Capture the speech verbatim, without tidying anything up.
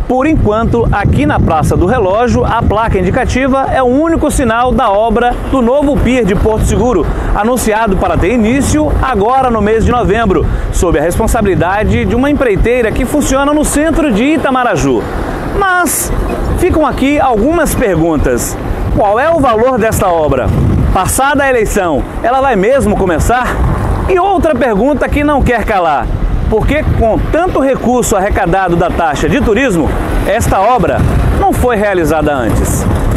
Por enquanto, aqui na Praça do Relógio, a placa indicativa é o único sinal da obra do novo pier de Porto Seguro, anunciado para ter início agora no mês de novembro, sob a responsabilidade de uma empreiteira que funciona no centro de Itamaraju. Mas ficam aqui algumas perguntas. Qual é o valor desta obra? Passada a eleição, ela vai mesmo começar? E outra pergunta que não quer calar. Por que, com tanto recurso arrecadado da taxa de turismo, esta obra não foi realizada antes?